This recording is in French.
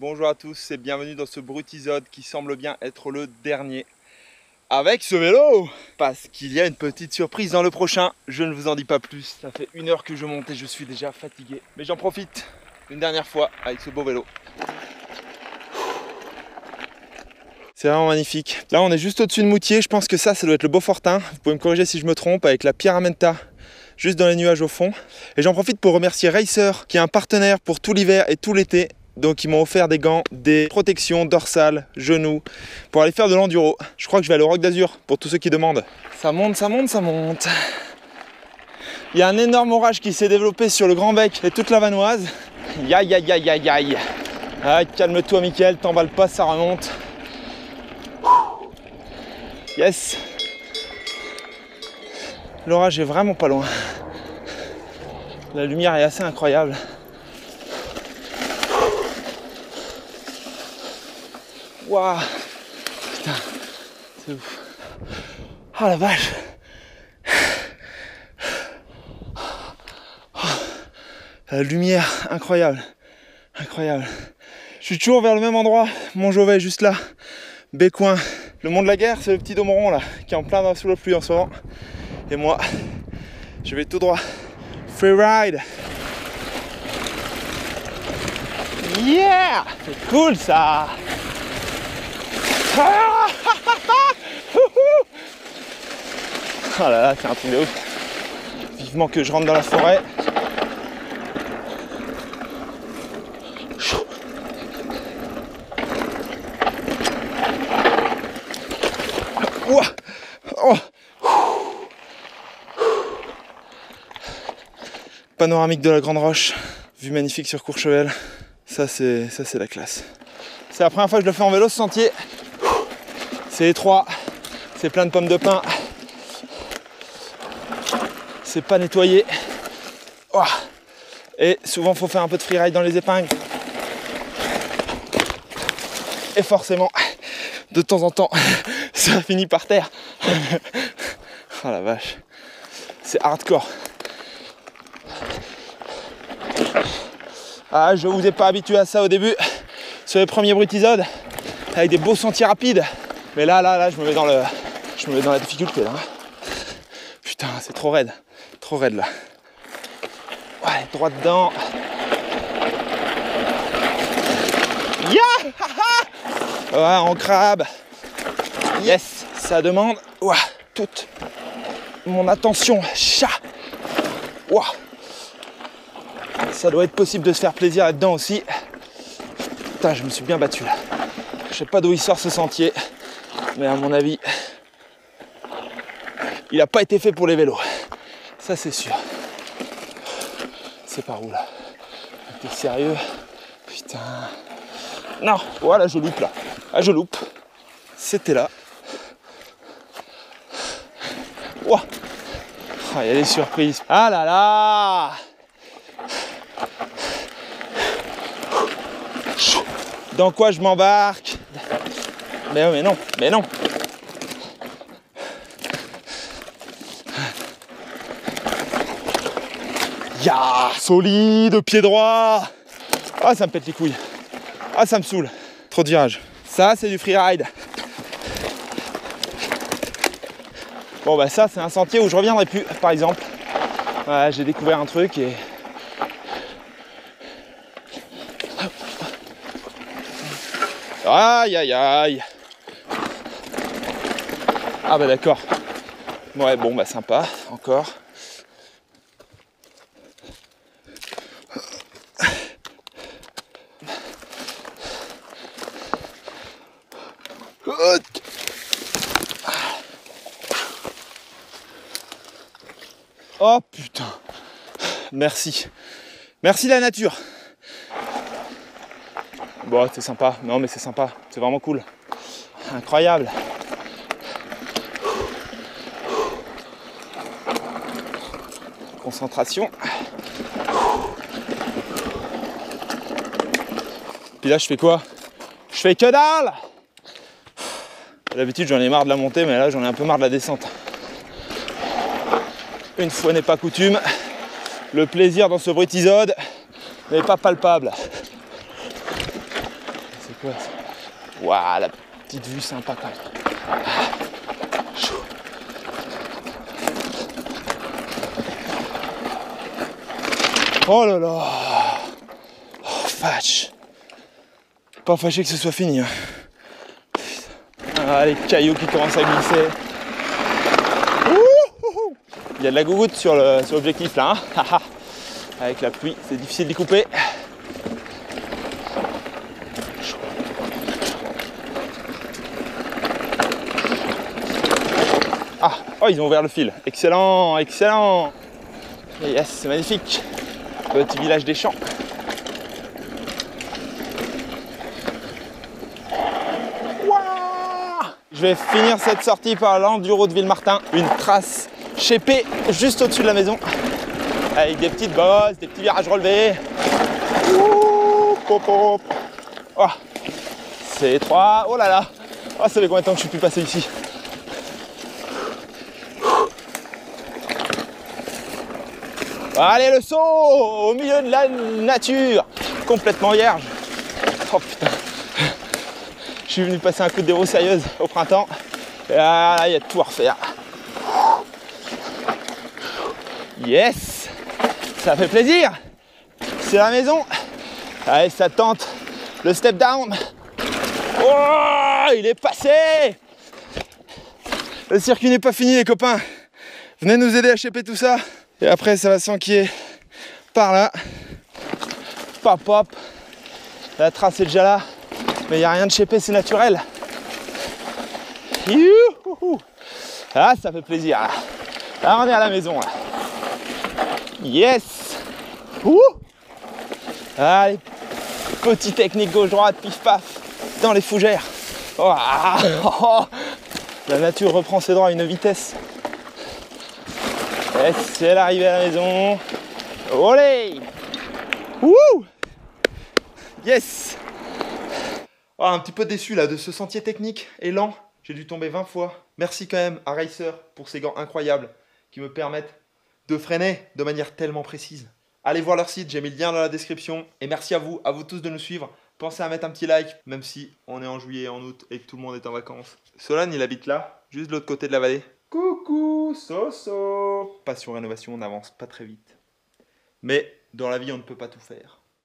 Bonjour à tous et bienvenue dans ce brutisode qui semble bien être le dernier avec ce vélo, parce qu'il y a une petite surprise dans le prochain. Je ne vous en dis pas plus, ça fait 1 heure que je monte et je suis déjà fatigué, mais j'en profite une dernière fois avec ce beau vélo. C'est vraiment magnifique. Là on est juste au-dessus de Moutier, je pense que ça doit être le Beaufortin. Vous pouvez me corriger si je me trompe, avec la Pyramenta juste dans les nuages au fond. Et j'en profite pour remercier Racer qui est un partenaire pour tout l'hiver et tout l'été. Donc ils m'ont offert des gants, des protections dorsales, genoux, pour aller faire de l'enduro. Je crois que je vais aller au Roc d'Azur, pour tous ceux qui demandent. Ça monte, ça monte, ça monte. Il y a un énorme orage qui s'est développé sur le Grand Bec et toute la Vanoise. Aïe, aïe, aïe, aïe, aïe. Ah, calme-toi Mickaël, t'emballes pas, ça remonte. Yes. L'orage est vraiment pas loin. La lumière est assez incroyable. Waouh, putain, c'est ouf. Ah la vache. La lumière, incroyable, incroyable. Je suis toujours vers le même endroit, Montjovet juste là, Bécoin. Le Mont de la Guerre, c'est le petit Domeron là, qui est en plein sous la pluie en ce moment. Et moi, je vais tout droit. Freeride. Yeah, c'est cool ça. Ah oh là là, c'est un truc de ouf. Vivement que je rentre dans la forêt. Ouah. Oh. Panoramique de la Grande Roche, vue magnifique sur Courchevel. Ça c'est la classe. C'est la première fois que je le fais en vélo ce sentier. C'est étroit, c'est plein de pommes de pin, c'est pas nettoyé. Oh. Et souvent faut faire un peu de freeride dans les épingles. Et forcément, de temps en temps, ça finit par terre. Oh la vache, c'est hardcore. Ah, je vous ai pas habitué à ça au début, sur les premiers brutisodes, avec des beaux sentiers rapides. Mais là, je me mets dans la difficulté là. Putain, c'est trop raide là. Ouais, droit dedans. Yeah. Ouais, en crabe. Yes, ça demande toute mon attention. Chat. Ouah. Ça doit être possible de se faire plaisir là-dedans aussi. Putain, je me suis bien battu là. Je sais pas d'où il sort ce sentier, mais à mon avis, il n'a pas été fait pour les vélos. Ça c'est sûr. C'est par où là? T'es sérieux? Putain. Non, voilà, je loupe là. Ah, je loupe. C'était là. Ouah. Oh, il y a des surprises. Ah là là. Dans quoi je m'embarque? Mais non. Ya, solide, pied droit. Ah, ça me pète les couilles. Ah, ça me saoule. Trop de virages. Ça, c'est du freeride. Bon, bah ça, c'est un sentier où je reviendrai plus, par exemple. Ouais, j'ai découvert un truc et... Aïe, aïe, aïe. Ah bah d'accord. Ouais, bon, bah sympa, encore. Oh putain. Merci. Merci la nature. Bon, c'est sympa. Non, mais c'est sympa. C'est vraiment cool. Incroyable. Concentration. Puis là, je fais quoi? Je fais que dalle. D'habitude, j'en ai marre de la montée, mais là, j'en ai un peu marre de la descente. Une fois n'est pas coutume, le plaisir dans ce brutisode n'est pas palpable. Ouais. Waouh, la petite vue sympa quand même. Chaud. Oh là là. Oh, fâche. Pas fâché que ce soit fini. Hein. Ah, les cailloux qui commencent à glisser. Il y a de la gougoute sur l'objectif là. Hein. Avec la pluie, c'est difficile d'y couper. Ah, oh, ils ont ouvert le fil. Excellent, excellent. Et yes, c'est magnifique. Petit village des champs. Je vais finir cette sortie par l'enduro de Villemartin. Une trace chépée juste au-dessus de la maison. Avec des petites bosses, des petits virages relevés. Ouh, pop, pop. Oh, c'est étroit. Oh là là. Oh, ça fait combien de temps que je suis plus passé ici? Allez, le saut au milieu de la nature, complètement vierge. Oh putain. Je suis venu passer un coup de déro sérieuse au printemps. Et là, il y a tout à refaire. Yes, ça fait plaisir. C'est la maison. Allez, ça tente le step down. Oh, il est passé. Le circuit n'est pas fini, les copains. Venez nous aider à shaper tout ça. Et après, ça va s'enquiller par là. Pop, pop. La trace est déjà là. Mais il n'y a rien de shapé, c'est naturel. Youhou. Ah, ça fait plaisir. Là, on est à la maison. Là. Yes. Ouh. Allez, petite technique gauche-droite, pif-paf, dans les fougères. Oh, oh. La nature reprend ses droits à une vitesse. Et c'est l'arrivée à la maison. Olé. Wouh. Yes. Oh, un petit peu déçu là de ce sentier technique et lent. J'ai dû tomber 20 fois. Merci quand même à Racer pour ces gants incroyables qui me permettent de freiner de manière tellement précise. Allez voir leur site, j'ai mis le lien dans la description. Et merci à vous tous de nous suivre. Pensez à mettre un petit like, même si on est en juillet et en août et que tout le monde est en vacances. Solon, il habite là, juste de l'autre côté de la vallée. Coucou, Soso. Passion Rénovation, on n'avance pas très vite. Mais dans la vie, on ne peut pas tout faire.